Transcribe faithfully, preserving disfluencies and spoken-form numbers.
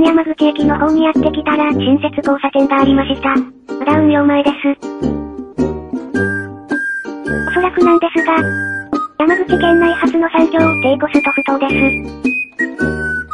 山口駅の方にやってきたら、新設交差点がありました。まだ運用前です。おそらくなんですが、山口県内初の産業、低コスト不当です。